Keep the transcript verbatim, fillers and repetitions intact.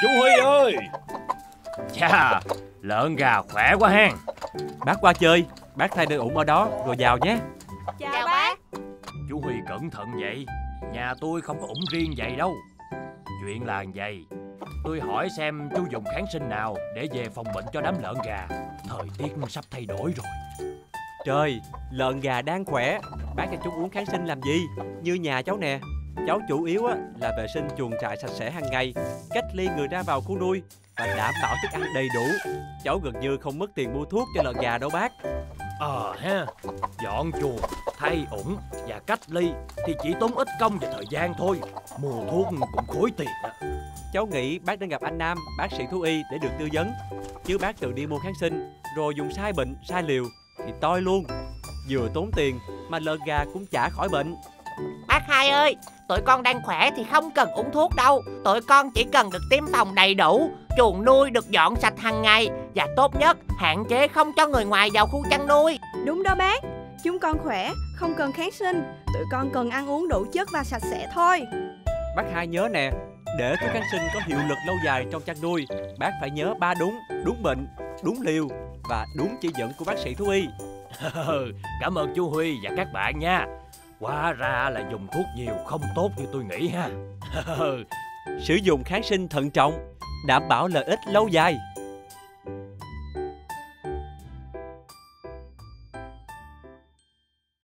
Chú Huy ơi. Chà, lợn gà khỏe quá hen. Bác qua chơi, bác thay nơi ủng ở đó rồi vào nhé. Chào, Chào bác. Chú Huy cẩn thận vậy. Nhà tôi không có ủng riêng vậy đâu. Chuyện là vậy. Tôi hỏi xem chú dùng kháng sinh nào để về phòng bệnh cho đám lợn gà. Thời tiết sắp thay đổi rồi. Trời, lợn gà đang khỏe, bác cho chúng uống kháng sinh làm gì? Như nhà cháu nè, cháu chủ yếu á, là vệ sinh chuồng trại sạch sẽ hàng ngày, cách ly người ra vào khu nuôi và đảm bảo thức ăn đầy đủ. Cháu gần như không mất tiền mua thuốc cho lợn gà đâu bác. Ờ à, ha, dọn chuồng, thay ủng và cách ly thì chỉ tốn ít công và thời gian thôi. Mua thuốc cũng khối tiền á. Cháu nghĩ bác nên gặp anh Nam, bác sĩ thú y để được tư vấn. Chứ bác tự đi mua kháng sinh rồi dùng sai bệnh, sai liều thì toi luôn. Vừa tốn tiền mà lợn gà cũng chả khỏi bệnh. Bác Hai ơi, tụi con đang khỏe thì không cần uống thuốc đâu. Tụi con chỉ cần được tiêm phòng đầy đủ, chuồng nuôi được dọn sạch hàng ngày, và tốt nhất hạn chế không cho người ngoài vào khu chăn nuôi. Đúng đó bác, chúng con khỏe, không cần kháng sinh. Tụi con cần ăn uống đủ chất và sạch sẽ thôi. Bác Hai nhớ nè, để thuốc kháng sinh có hiệu lực lâu dài trong chăn nuôi, bác phải nhớ ba đúng: đúng bệnh, đúng liều và đúng chỉ dẫn của bác sĩ thú y. Cảm ơn chú Huy và các bạn nha. Hóa ra là dùng thuốc nhiều không tốt như tôi nghĩ ha. Sử dụng kháng sinh thận trọng, đảm bảo lợi ích lâu dài.